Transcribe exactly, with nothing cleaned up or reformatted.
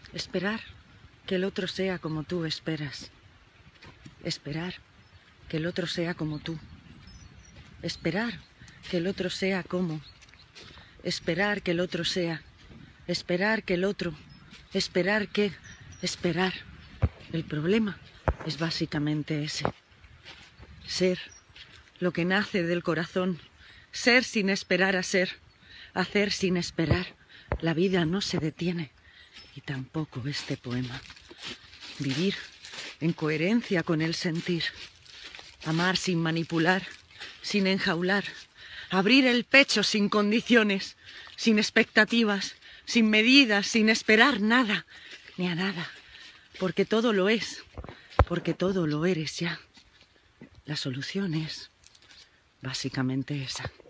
Esperar que el otro sea como tú esperas. Esperar que el otro sea como tú. Esperar que el otro sea como. Esperar que el otro sea. Esperar que el otro. Esperar que. Esperar. El problema es básicamente ese. Ser lo que nace del corazón. Ser sin esperar a ser. Hacer sin esperar. La vida no se detiene. Y tampoco este poema. Vivir en coherencia con el sentir. Amar sin manipular, sin enjaular. Abrir el pecho sin condiciones, sin expectativas, sin medidas, sin esperar nada, ni a nada. Porque todo lo es, porque todo lo eres ya. La solución es básicamente esa.